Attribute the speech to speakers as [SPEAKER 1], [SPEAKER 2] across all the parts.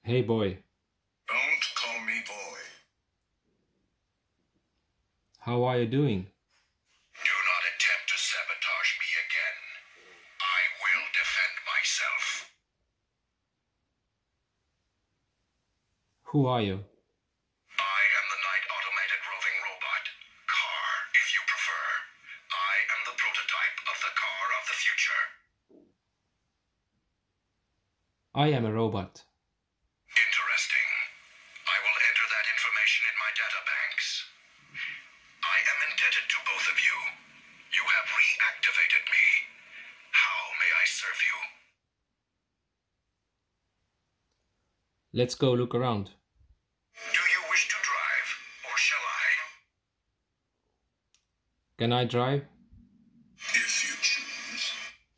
[SPEAKER 1] Hey boy,
[SPEAKER 2] Don't call me boy.
[SPEAKER 1] how are you doing?
[SPEAKER 2] Do not attempt to sabotage me again. I will defend myself.
[SPEAKER 1] Who are you?
[SPEAKER 2] I am the Night Automated Roving Robot. Car, if you prefer. I am the prototype of the car of the future.
[SPEAKER 1] I am a robot.
[SPEAKER 2] Interesting. I will enter that information in my data banks. I am indebted to both of you. You have reactivated me. How may I serve you?
[SPEAKER 1] Let's go look around.
[SPEAKER 2] Do you wish to drive, or shall I?
[SPEAKER 1] Can I drive?
[SPEAKER 2] If you choose.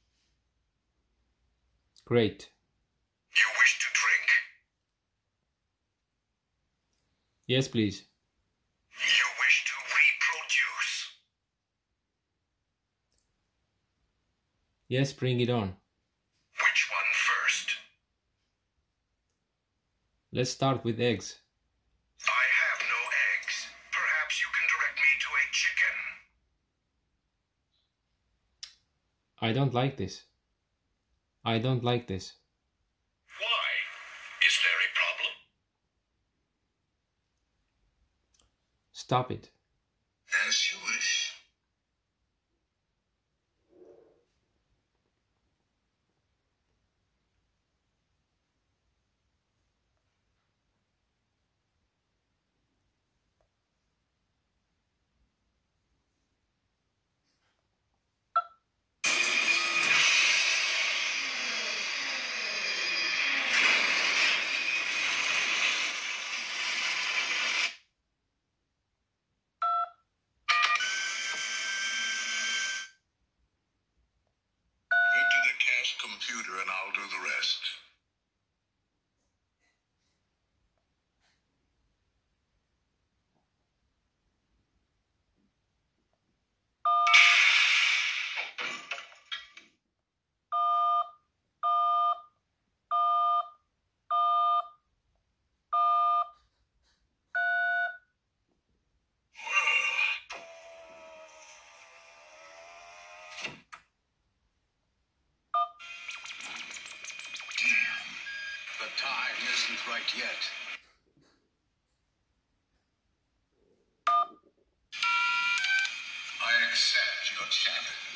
[SPEAKER 1] Great.
[SPEAKER 2] You wish to drink?
[SPEAKER 1] Yes, please.
[SPEAKER 2] You wish to reproduce?
[SPEAKER 1] Yes, bring it on.
[SPEAKER 2] Which one first?
[SPEAKER 1] Let's start with eggs.
[SPEAKER 2] I have no eggs. Perhaps you can direct me to a chicken.
[SPEAKER 1] I don't like this. I don't like this.
[SPEAKER 2] Why? Is there a problem?
[SPEAKER 1] Stop it.
[SPEAKER 2] As you wish. Into the cache computer and I'll do the rest. The time isn't right yet. I accept your challenge.